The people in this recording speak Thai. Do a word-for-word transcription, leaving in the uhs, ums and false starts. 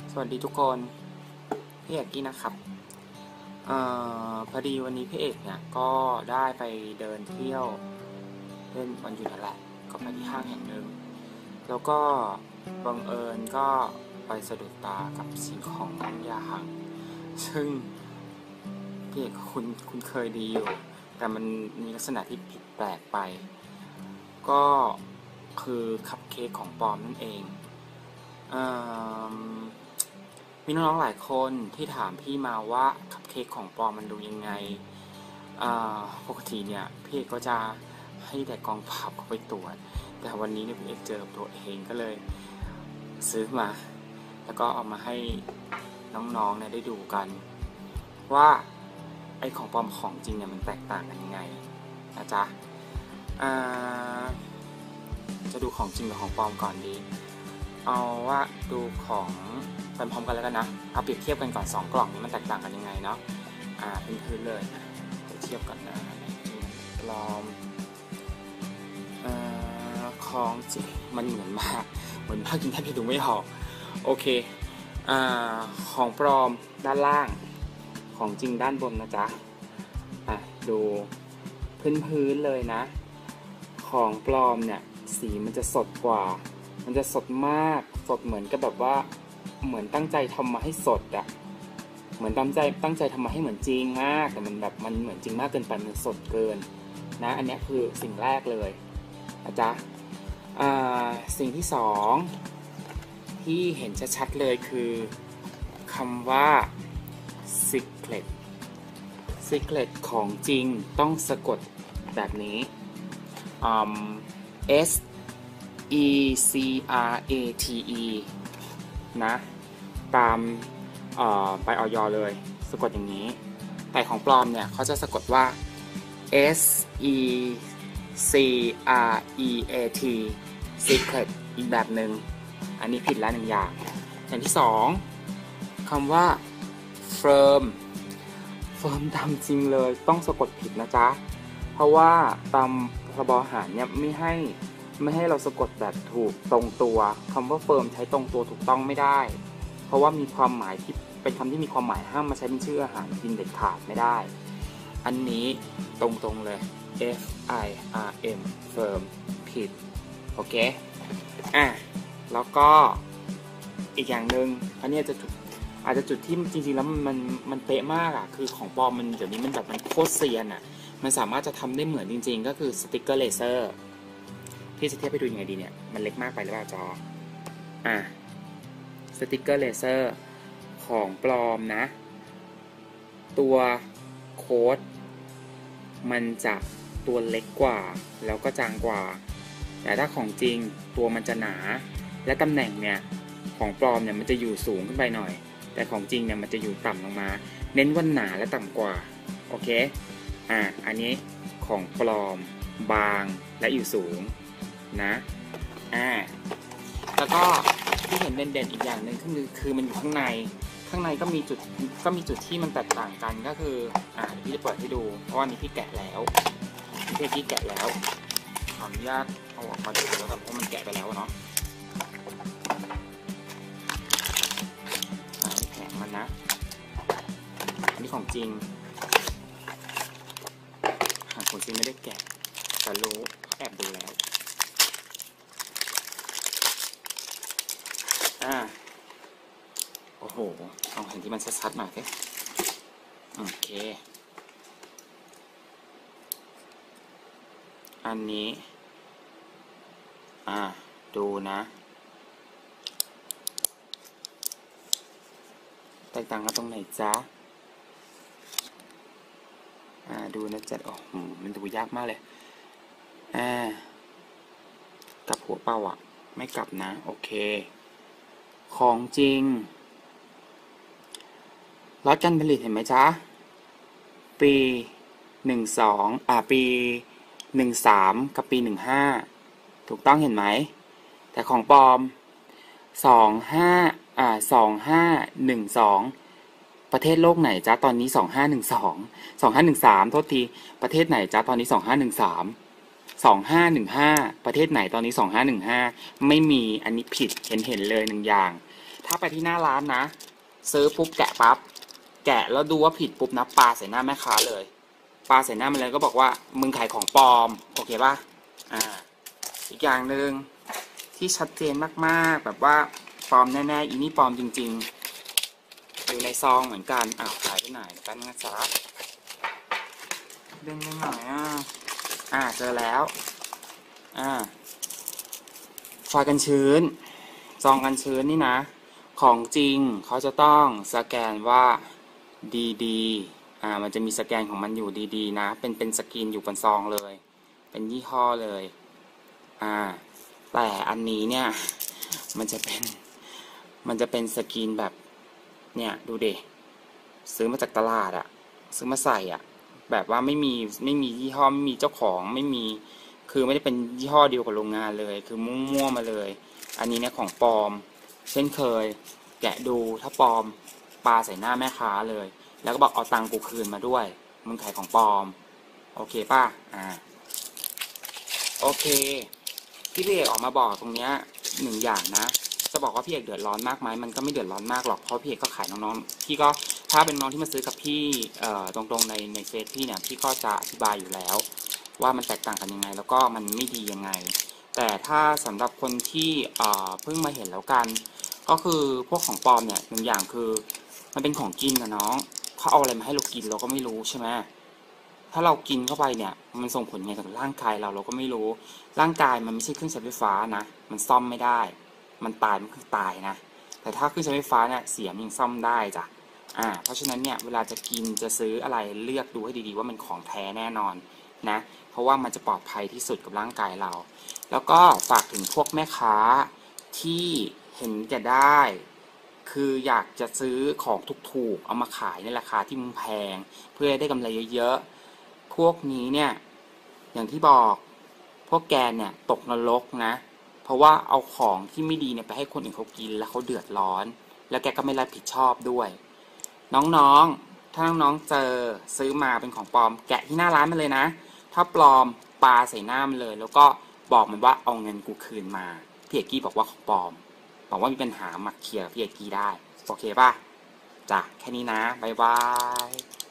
สวัสดีทุกคนพี่เอกกี้นะครับเอ่อพอดีวันนี้พี่เอกเนี่ยก็ได้ไปเดินเที่ยวเล่นวันหยุดนั่นแหละก็ไปที่ห้างแห่งหนึ่งแล้วก็บังเอิญก็ไปสะดุดตากับสิ่งของบางอย่างซึ่งพี่เอกคุณคุณเคยดีอยู่แต่มันมีลักษณะที่ผิดแปลกไปก็คือคัพเค้กของปลอมนั่นเองเอ่อ มีน้องๆหลายคนที่ถามพี่มาว่าคัพเค้กของปลอมมันดูยังไงอ่าปกติเนี่ยพี่เอกก็จะให้แต่กองปราบเขาไปตรวจแต่วันนี้เนี่ยพี่เอกเจอตัวเองก็เลยซื้อมาแล้วก็เอามาให้น้องๆเนี่ยได้ดูกันว่าไอ้ของปลอมของจริงเนี่ยมันแตกต่างกันยังไงนะจ๊ะอ่าจะดูของจริงหรือของปลอมก่อนดีเอาว่าดูของไปพร้อมกันแล้วกันนะเอาเปรียบเทียบกันก่อนสองกล่องนี้มันแตกต่างกันยังไงเนาะอ่าพื้นๆเลยเดี๋ยวเทียบกันนะปลอมอ่าของจริงมันเหมือนมากเหมือนมากจริงแทบจะดูไม่ออกโอเคอ่าของปลอมด้านล่างของจริงด้านบนนะจ๊ะอ่ะดูพื้นๆเลยนะของปลอมเนี่ยสีมันจะสดกว่ามันจะสดมากสดเหมือนกับแบบว่าเหมือนตั้งใจทำมาให้สดอะเหมือนตั้งใจตั้งใจทำมาให้เหมือนจริงมากแต่มันแบบมันเหมือนจริงมากเกินไปมันสดเกินนะอันนี้คือสิ่งแรกเลยนะจ๊ะอ่าสิ่งที่สองที่เห็นชัดๆเลยคือคำว่า secret secret ของจริงต้องสะกดแบบนี้อืม S E C R A T E นะตามใบออยเลยสะกดอย่างนี้แต่ของปลอมเนี่ยเขาจะสะกดว่า S E C R E A T secret อีกแบบหนึ่งอันนี้ผิดแล้วหนึ่งอย่างอย่างที่สองคำว่า firm firm ตามจริงเลยต้องสะกดผิดนะจ๊ะเพราะว่าตามพรบอาหารเนี่ยไม่ให้ไม่ให้เราสะกดแบบถูกตรงตัวคำว่า firm ใช้ตรงตัวถูกต้องไม่ได้เพราะว่ามีความหมายที่เป็นคำที่มีความหมายห้ามมาใช้เป็นชื่ออาหารกินเด็ดขาดไม่ได้อันนี้ตรงๆเลย F I R M firm ผิดโอเคอ่ะแล้วก็อีกอย่างหนึ่งอันนี้จะจุดอาจจะจุดที่จริงๆแล้วมันมันมันเป๊ะมากอ่ะคือของปลอมมันเดี๋ยวนี้มันแบบมันโคตรเซียนอ่ะมันสามารถจะทำได้เหมือนจริงๆก็คือสติ๊กเกอร์เลเซอร์ที่จะเทียบไปดูยังไงดีเนี่ยมันเล็กมากไปหรือเปล่าจออ่ะสติ๊กเกอร์เลเซอร์ของปลอมนะตัวโค้ดมันจะตัวเล็กกว่าแล้วก็จางกว่าแต่ถ้าของจริงตัวมันจะหนาและตำแหน่งเนี่ยของปลอมเนี่ยมันจะอยู่สูงขึ้นไปหน่อยแต่ของจริงเนี่ยมันจะอยู่ต่ำลงมาเน้นว่าหนาและต่ำกว่าโอเคอ่ะอันนี้ของปลอมบางและอยู่สูงนะอ่าแล้วก็ที่เห็นเด่นๆอีกอย่างหนึ่งคือคือมันอยู่ข้างในข้างในก็มีจุดก็มีจุดที่มันแตกต่างกันก็คืออ่าพี่จะเปิดให้ดูเพราะว่านี้พี่แกะแล้วพี่พี่แกะแล้วขออนุญาตเอาออกมาดูแล้วกันเพราะมันแกะไปแล้วเนาะอ่านี่แผงมันนะอันนี้ของจริงหาของจริงไม่ได้แกะแต่รู้แอบดูแล้วอ่าโอ้โหเอาเห็นที่มันชัดๆหน่อยสิโอเคอันนี้อ่าดูนะแตกต่างกันตรงไหนจ๊ะอ่าดูนะจ๊ะโอ้โหมันดูยากมากเลยอ่ากลับหัวเป้าอ่ะไม่กลับนะโอเคของจริงล็อตการผลิตเห็นไหมจ๊ะปีหนึ่งสองอ่าปีหนึ่งสามกับปีหนึ่งห้าถูกต้องเห็นไหมแต่ของปลอมสองห้าอ่าสองห้าหนึ่งสองประเทศโลกไหนจ๊ะตอนนี้สองห้าหนึ่งสองสองห้าหนึ่งสามโทษทีประเทศไหนจ๊ะตอนนี้สองห้าหนึ่งสามสองห้าหนึ่งห้าประเทศไหนตอนนี้สองห้าหนึ่งห้าไม่มีอันนี้ผิดเห็นเห็นเลยหนึ่งอย่างถ้าไปที่หน้าร้านนะซื้อปุ๊บแกะปั๊บแกะแล้วดูว่าผิดปุ๊บนะปาใส่หน้าแม่ค้าเลยปาใส่หน้ามันเลยก็บอกว่ามึงขายของปลอมโอเคป่ะอ่าอีกอย่างหนึ่งที่ชัดเจนมากๆแบบว่าปลอมแน่ๆอีนี่ปลอมจริงๆอยู่ในซองเหมือนกันอ้าวขายไปไหนแป๊บนึงนะจ๊ะเด้งๆหน่อยอ่ะอ่าเจอแล้วอ่าฟอยล์กันชื้นซองกันชื้นนี่นะของจริงเขาจะต้องสแกนว่าดีดีอ่ามันจะมีสแกนของมันอยู่ดีๆนะเป็นเป็นสกรีนอยู่บนซองเลยเป็นยี่ห้อเลยอ่าแต่อันนี้เนี่ยมันจะเป็นมันจะเป็นสกรีนแบบเนี่ยดูดิซื้อมาจากตลาดอะซื้อมาใส่อะแบบว่าไม่มีไม่มียี่ห้อไม่มีเจ้าของไม่มีคือไม่ได้เป็นยี่ห้อเดียวกับโรงงานเลยคือมั่วๆมาเลยอันนี้เนี่ยของปลอมเช่นเคยแกะดูถ้าปลอมปาใส่หน้าแม่ค้าเลยแล้วก็บอกเอาตังค์กูคืนมาด้วยมึงขายของปลอมโอเคป่ะอ่าโอเคที่พี่เอกออกมาบอกตรงเนี้ยหนึ่งอย่างนะจะบอกว่าพี่เอกเดือดร้อนมากไหมมันก็ไม่เดือดร้อนมากหรอกเพราะพี่เอกก็ขายน้องๆพี่ก็ถ้าเป็นน้องที่มาซื้อกับพี่เอ่อตรงๆในในเฟซพี่เนี่ยพี่ก็จะอธิบายอยู่แล้วว่ามันแตกต่างกันยังไงแล้วก็มันไม่ดียังไงแต่ถ้าสำหรับคนที่เอ่อเพิ่งมาเห็นแล้วกันก็คือพวกของปลอมเนี่ยหนึ่งอย่างคือมันเป็นของกินนะน้องเขาเอาอะไรมาให้เรากินเราก็ไม่รู้ใช่ไหมถ้าเรากินเข้าไปเนี่ยมันส่งผลไงกับร่างกายเราเราก็ไม่รู้ร่างกายมันไม่ใช่เครื่องใช้ไฟฟ้านะมันซ่อมไม่ได้มันตายมันคือตายนะแต่ถ้าเครื่องใช้ไฟฟ้าเนี่ยเสียมันยังซ่อมได้จ้ะอ่าเพราะฉะนั้นเนี่ยเวลาจะกินจะซื้ออะไรเลือกดูให้ดีๆว่ามันของแท้แน่นอนนะเพราะว่ามันจะปลอดภัยที่สุดกับร่างกายเราแล้วก็ฝากถึงพวกแม่ค้าที่เห็นแก่ได้คืออยากจะซื้อของถูกๆเอามาขายในราคาที่มันแพงเพื่อได้กำไรเยอะๆพวกนี้เนี่ยอย่างที่บอกพวกแกเนี่ยตกนรกนะเพราะว่าเอาของที่ไม่ดีเนี่ยไปให้คนอื่นเขากินแล้วเขาเดือดร้อนแล้วแกก็ไม่รับผิดชอบด้วยน้องๆถ้าน้องๆเจอซื้อมาเป็นของปลอมแกะที่หน้าร้านมาเลยนะถ้าปลอมปาใส่หน้ามันเลยแล้วก็บอกมันว่าเอาเงินกูคืนมาพี่เอกกี้บอกว่าของปลอมบอกว่ามีปัญหามาเคลียร์พี่เอกกี้ได้โอเคป่ะจ้ะแค่นี้นะบ๊ายบาย